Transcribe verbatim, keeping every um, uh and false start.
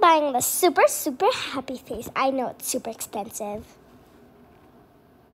buying the super, super happy face. I know it's super expensive.